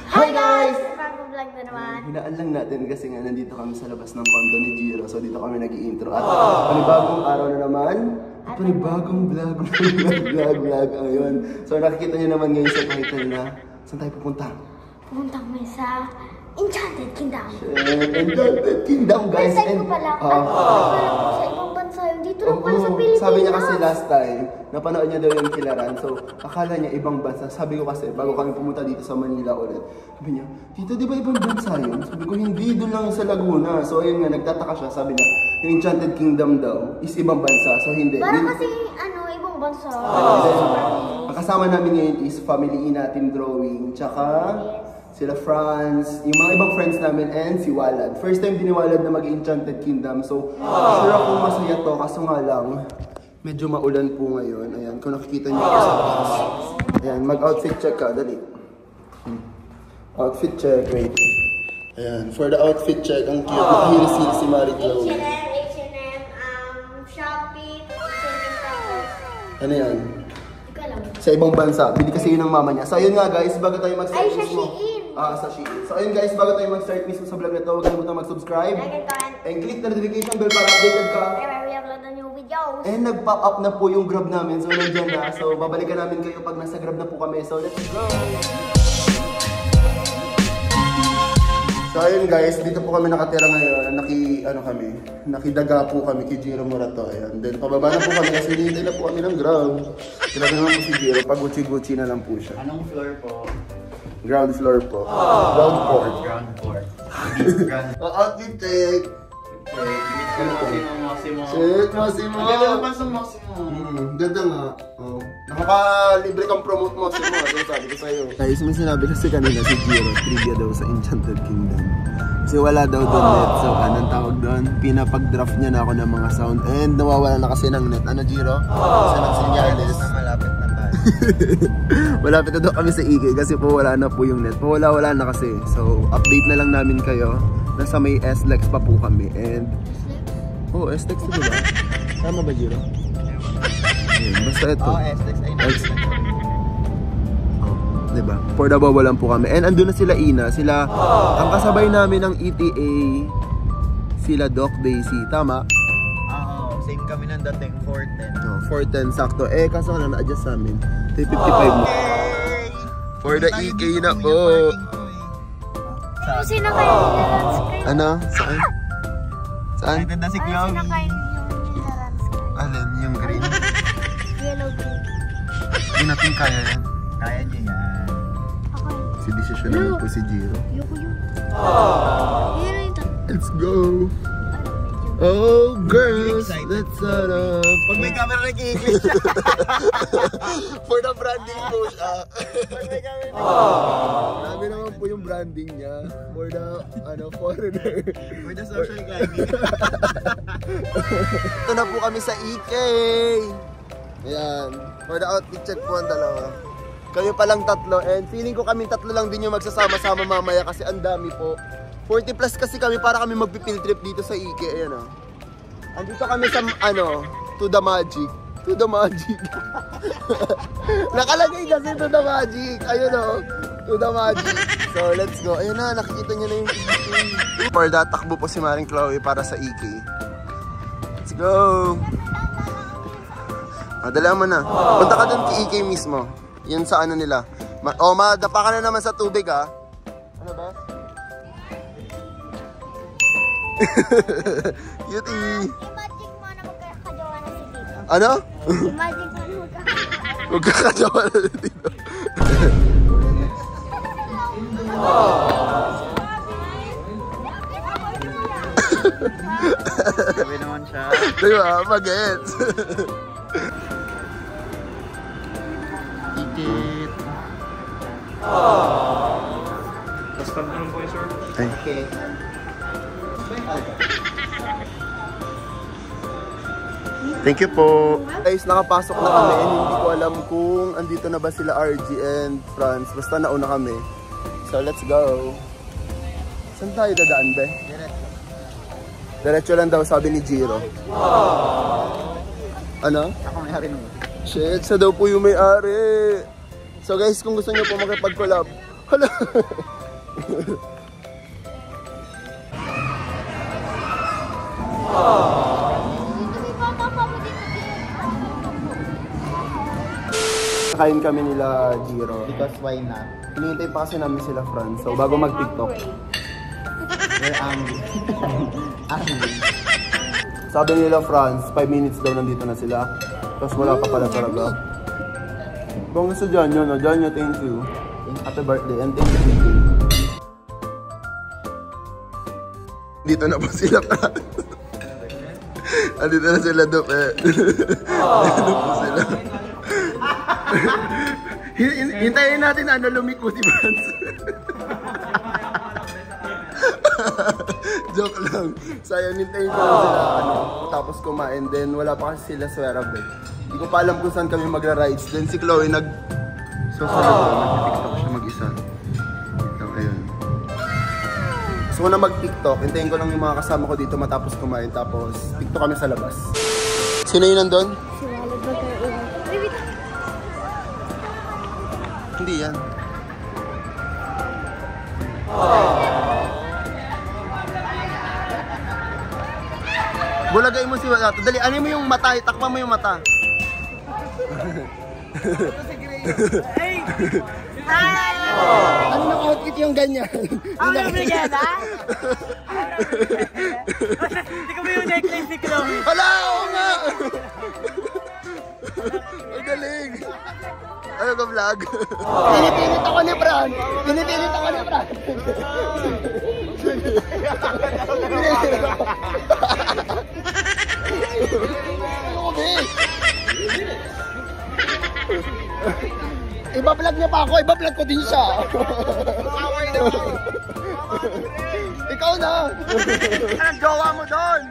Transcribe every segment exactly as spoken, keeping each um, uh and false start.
Hi guys! Bagong vlog na naman. Hinaan lang natin kasi nga nandito kami sa labas ng condo ni Jiro. So dito kami nag-i-intro. At panibagong araw na naman. At panibagong vlog, vlog, vlog, vlog. Ayun. So nakikita niyo naman ngayon sa title na saan tayo pupunta? Pupunta kami sa Enchanted Kingdom. Enchanted Kingdom guys. First time ko pala. At pala po sa ibang bansa yun. Dito lang pala sa Pilipinas. Sabi niya kasi last time, napanood niya daw yung Kilaran. So akala niya ibang bansa. Sabi ko kasi bago kami pumunta dito sa Manila ulit. Sabi niya, Tito, di ba ibang bansa yun? Sabi ko, hindi, doon lang sa Laguna. So ayun nga, nagtataka siya. Sabi niya, yung Enchanted Kingdom daw is ibang bansa. So hindi. Para kasi ano, ibang bansa. Ang kasama namin ngayon is Family Ina Team Drawing. Tsaka sila Franz, yung mga ibang friends namin, and si Walad. First time din ni Walad na mag-Enchanted Kingdom. So sure akong masaya to. Kaso nga lang, medyo maulan po ngayon. Ayan, kung nakikita niyo po sa labas. Ayan, mag-outfit check ka. Dali. Hmm. Outfit check, wait. Ayan, for the outfit check, ang cute. Nakahilis si Marie Chloe. H and M, H and M, um, Shopee, H and M. Ano yan? Ikaw lang. Sa ibang bansa. Bili kasi yun ng mama niya. So ayun nga guys, bago tayo mag-start Ay, sa mismo. Shein. Ah, sa Shein. So ayun guys, bago tayo mag-start mismo sa vlog na to, huwag kalimutan mag-subscribe. Like and comment. And click the notification bell para updated ka. Whenever we upload a new videos. And nag-pop up na po yung Grab namin. So nandiyan na. So babalikan namin kayo pag nasa Grab na po kami. So let's go! So ayun guys, dito po kami nakatira ngayon. Naki, ano kami, nakidaga po kami kay Jiro Morato. Ayan. Then pababa na po kami kasi hinihintay na po kami ng Grab. Talaga naman po si Jiro, pag Gucci-Gucci na lang po siya. Anong floor po? Ground floor po. Oh. Ground floor. Ground floor. Oh, outfit check. Massimo. Shit, Massimo. Ang ganda naman sa Massimo. Hmm, ganda nga. Oh. Nakaka-libre kang promote mo sa mga. So sabi ko sa'yo. Guys, may sinabi kasi kanina si Jiro, trivia daw sa Enchanted Kingdom. Kasi wala daw doon net. So anong tawag doon? Pinapag-draft niya na ako ng mga sound. And nawawala na kasi ng net. Ano Jiro? Kasi ng senyales. Malapit na tayo. Malapit na daw kami sa I K kasi po wala na po yung net. Po wala wala na kasi. So update na lang namin kayo. Nasa may S-Lex pa po kami. And oh, S-Lex na diba? Tama ba Jiro? Ayun, basta ito. Oh, S-Lex. Ay, S- oh, diba? For Davao lang po kami. And andun na sila Ina. Sila, ang kasabay namin ng E T A, sila Doc Daisy. Tama? Oo, same kami ng dating four ten. Oh, four ten sakto. Eh, kaso na na-adjust sa amin. three fifty-five mo. For the E K na po. Yung sinakay yung Nilaran Sky. Ano? Saan? Saan? Ganda si Ano Chloe. sinakay yung Nilaran Sky? Alin? Yung green? Yellow green. Hindi natin kaya yan. Kaya niya yan. Ako yun. Si desisyon naman po si Jiro. Yoko yun. Yun yung ito. Let's go! Ano, medyo. Oh, girls! Let's set up! Pag may camera nag-i-English siya. For the branding po siya. Pag may camera Grabe naman po yung branding niya. For the, ano, foreigner. For the social climbing. Ito na po kami sa E K! Ayan. For the outfit check po ang dalawa. Kayo palang tatlo. And feeling ko kaming tatlo lang din yung magsasama-sama mamaya kasi ang dami po. forty plus kasi kami para kami magpipill trip dito sa I K. Ayan o. Andito kami sa, ano, to the magic. To the magic. Nakalagay kasi to the magic. Ayun o. To the magic. So, let's go. Ayun na, nakikita nyo na yung I K. For that, takbo po si Maring Chloe para sa I K. Let's go. Madala mo na. Punta ka dun kay I K mismo. Yun sa ano nila. Ma oh, madapa ka na naman sa tubig ha. Ano ba? Cutie! Imagine mo na magkakajawa na si Tito. Ano? Imagine mo na magkakajawa. Magkakajawa na dito. Sabi naman siya. Diba? Mag-gets. Tikit. Tapos tanda lang po yun, sir. Ay. Okay. Thank you po. Guys, nakapasok na kami and hindi ko alam kung andito na ba sila R G and Franz. Basta nauna kami. So, let's go. Saan tayo dadaan, be? Diretso. Diretso lang daw, sabi ni Jiro. Ano? Ako may harin mo. Shit, sa daw po yung may-ari. So guys, kung gusto nyo po makipag-collab, Hala. Kain kami nila Jiro. Because why not? Hinihintay pa kasi namin sila Franz. So bago mag-TikTok. We're angry. Angry. Sabi nila Franz, five minutes daw nandito na sila. Tapos wala pa pala talaga. Kung gusto dyan yun, no? Dyan yun, thank you. Happy birthday and thank you. Dito na po sila Franz. Andito na sila Dop eh. Dito po sila. Hintayin natin ano lumiko si Franz. Joke lang. Sayang, hintayin ko lang sila ano, tapos kumain. Then wala pa kasi sila Swerabel. Hindi ko pa alam kung saan kami magra-rides. Then si Chloe nag... susunod ko, nag-tiktok siya mag-isa. So, ayun. Gusto ko na mag-tiktok. Hintayin ko lang yung mga kasama ko dito matapos kumain. Tapos tiktok kami sa labas. Sino yun nandun? Si Walad mag-iwan. Hindi yan. Bulagay mo si Walad. Dali, ano mo yung mata? Itakpa mo yung mata. Ano yung outfit yung ganyan? Ang brigada? Hindi ko ba yung necklace ni Chloe? Hala! Oo nga! Ang galing! Ano ka vlog? Pinipilit ako ni Fran! Pinipilit ako ni Fran! Pinipilit ako! Ano ko, be? Iba-vlog niya pa ako, iba-vlog ko din siya. Ikaw na. Anong jowa mo doon?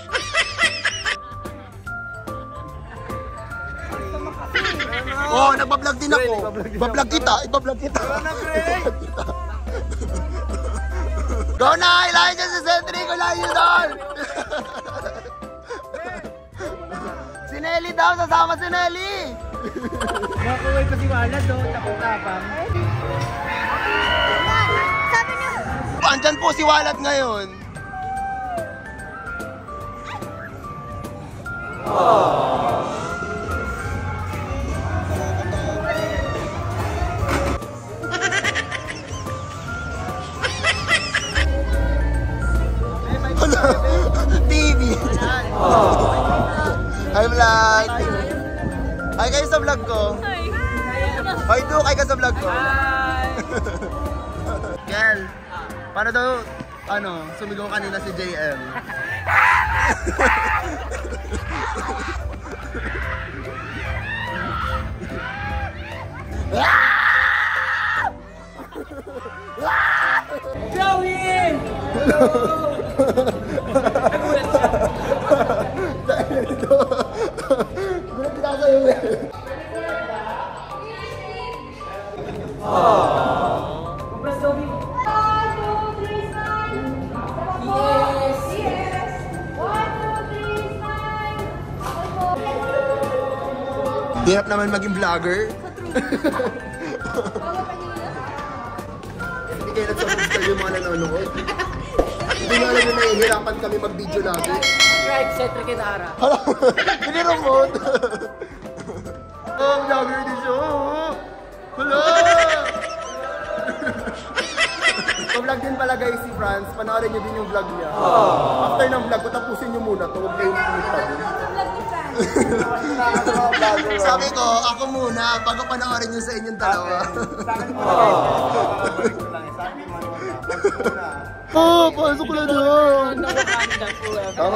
Oo, oh, nagbablog din ako. Iba-vlog kita, iba-vlog kita. Go na, ilahin niya si Sentry, ilahin niyo doon. Si Nelly daw, sasama si Nelly. Makuway pa si Walad doon, tapang-tapang. Sabi niyo. Andyan po si Walad ngayon. T V. Hi vlog. Hi kayo sa vlog ko. Hi do kayo ka sa vlog ko. Kel, para daw ano, sumigaw kanina si J M. Chloe! Gulat kita sa'yo eh. Compras Chloe! One, two, three, smile. Yes. Yes. One, two, three, smile. Hirap naman maging vlogger. Hindi kayo nagsasubscribe yung mga nanonood. Hindi nga alam yung nahihirapan kami mag-video lagi. Right, set Rikinara. Hala! Piniremote! Oh, vlogger din siya! Hala! Pa-vlog din pala guys si Franz. Panoorin niyo din yung vlog niya. After ng vlog, tapusin niyo muna ito. Huwag kayong tumipad. Sabi ko, ako muna, bago panoorin niyo sa inyong dalawa. Oh, pasok ko na doon! Tama!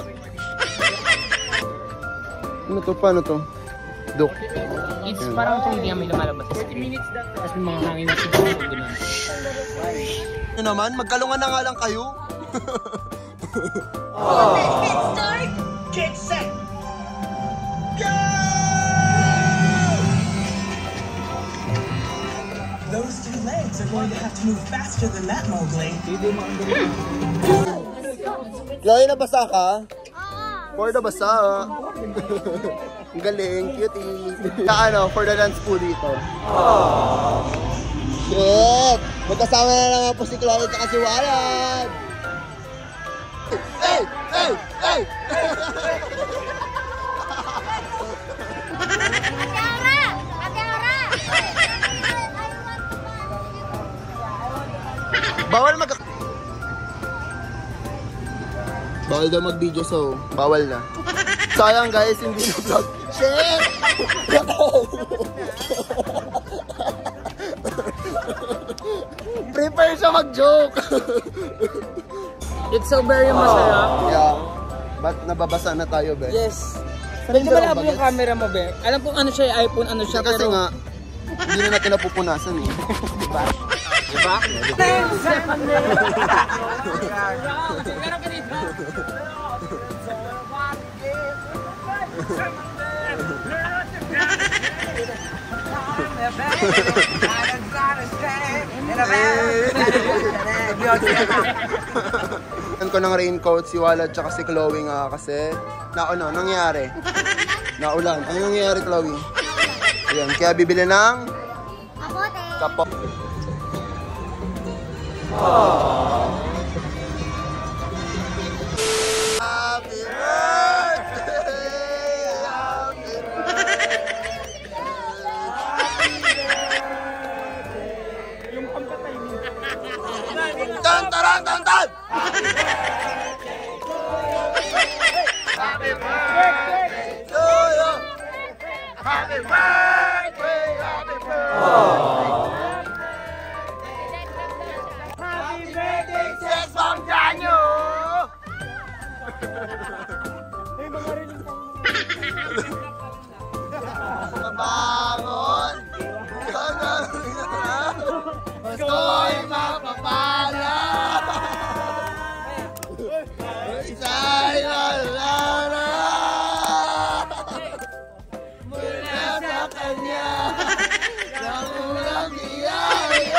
Ano to? Paano to? Dok. It's parang kung hindi may lumalabas sa screen. Tapos may mga hangin na siguro. Ganun. Ano naman? Magkalungan na nga lang kayo. Let's start. Get set! Those two legs are going to have to move faster than that, Mowgli. Chloe, nabasa ka? Oo. For the basa. Ang galing, cutie. Na ano, for the dance po dito. Shit! Magkasama na naman po si Chloe at si Walad! Hey! Hey! Hey! Ate Aura! Ate Aura! Bawal mag... Bawal daw mag-video, so bawal na. Sayang guys, hindi na vlog. Shit! Prepare siya mag-joke! It's so very masarap. Yeah. Ba't nababasa na tayo, be? Yes. Hindi Medyo malabo yung camera mo, be. Alam kong ano siya, iPhone, ano siya, Kasi pero... nga, hindi na natin napupunasan eh. Diba? Diba? Meron ka dito. Yan ko ng raincoat si Walad tsaka si Chloe nga kasi na ano, nangyari? Naulan. Ano nangyari, Chloe? Ayan, kaya bibili ng Kapote! kapo. Happy birthday! Happy birthday! Tan taran tan tan! Happy birthday to you! Happy birthday! Happy birthday! Happy birthday, Sex Bomb Janyo! Mabangon! Pasko'y mapapala! Isa'y malala! Mula sa kanya ng unang biyaya!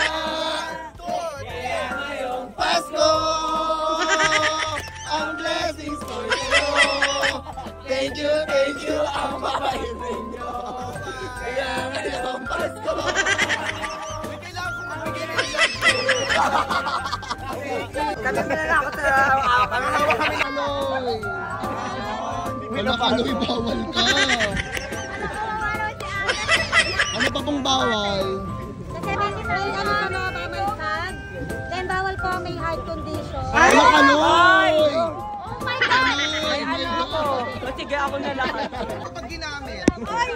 Kaya ngayong Pasko ang blessings for you! Thank you, thank you, ang mabait ninyo! Kaya ngayong Pasko kami na ako sa kami na kami naloy. Wala ka naloy, bawal ka. Ano pa pong bawal? Kasi may may ano sa mga pamansag. Then bawal po may heart condition. Wala ka naloy! Oh my God! Ay, ano ako? Sige, ako na lahat. Kapag ginamit.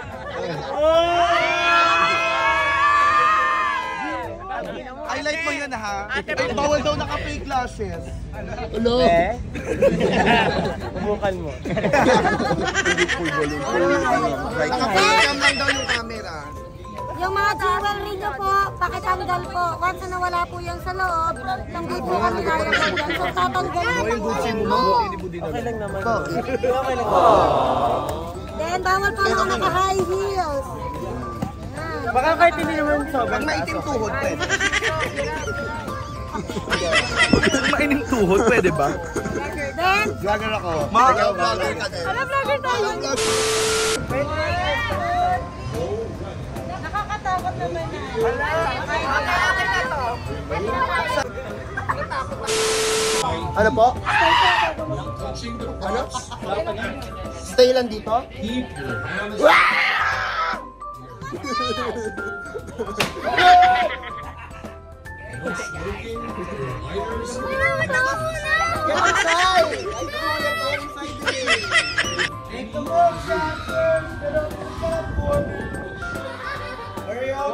Highlight mo yun ha. Ay, bawal daw naka-fake glasses. Hello? Eh? Bubukan mo. Full volume. Naka-fake cam lang daw yung camera. Yung mga jewelry nyo po, pakitanggal po. Once na nawala po yan sa loob, hindi po kami kaya po yan. So tatanggalin po yung gutsi mo. Okay lang naman. Bakit? Okay lang naman. Then bawal po mga naka-high heels. Baka kahit hindi naman sobrang Pag maitim tuhod, pwede. Maining tuhod, pwede ba? Then, Vlogger ako. Ikaw, vlogger ka din. ano vlogger tayo? Nakakatakot naman na. Ano po? Ano? Stay lang dito? Wala, wala ko na! Get inside! Hurry up!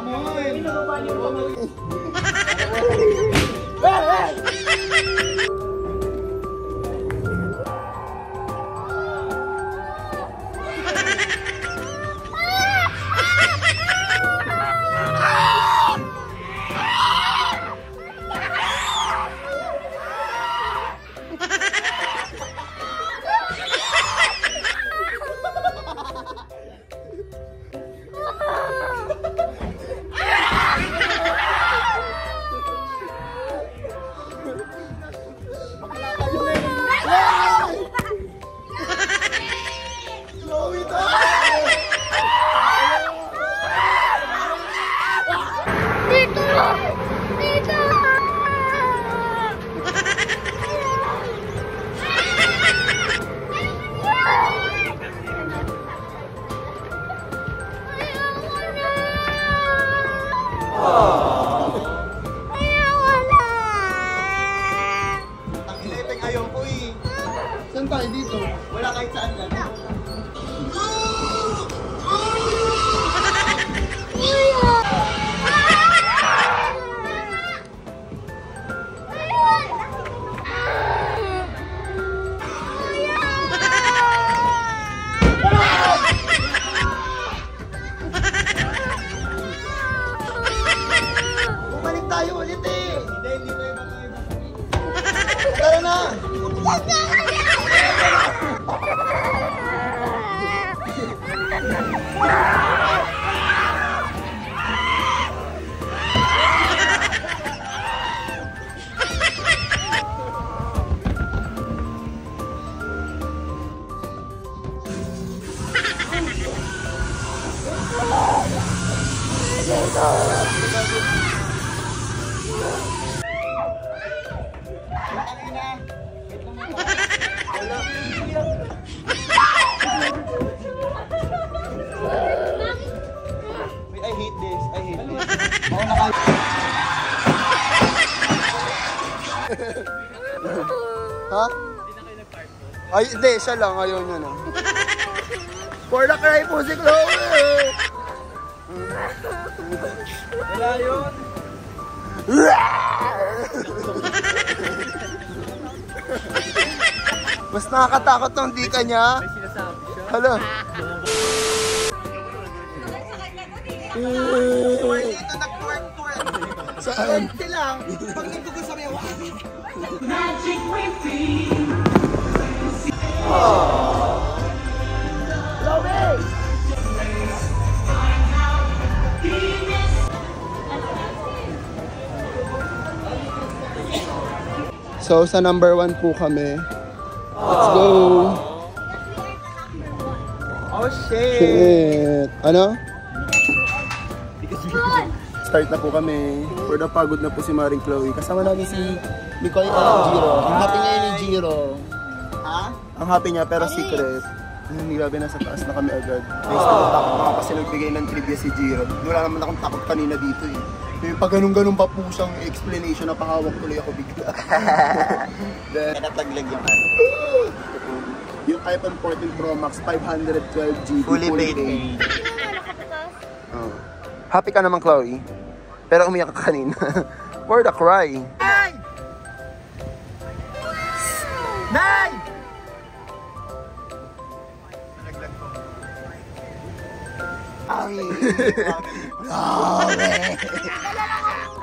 Tara na! I hate this. I hate this. Ha? Ay, hindi. Siya lang. Ayaw niya na. For the cry po si Chloe! Wala yun. Mas nakakatakot nung di ka niya. Hala. Saan? Lang. Pag nagdugo sa may Magic Whipping. So, sa number one po kami. Let's go! Oh, shit! Shit! Ano? Start na po kami. For the pagod na po si Maring Chloe. Kasama namin si Mikoy at Jiro. Ang happy niya ni Jiro. Ha? Ang happy niya pero secret. Ay, grabe, nasa taas na kami agad. Guys, takot na kasi nagbigay ng trivia si Jiro. Wala naman akong takot kanina dito eh. Yung pag ganun-ganun pa po siyang explanation na pahawak tuloy ako bigla. Then, nataglag yung ano. Yung iPhone fourteen Pro Max five twelve G B Fully paid. Oh. Happy ka naman, Chloe. Pero umiyak ka kanina. For the cry. Nay! Nay! Ay! Grabe!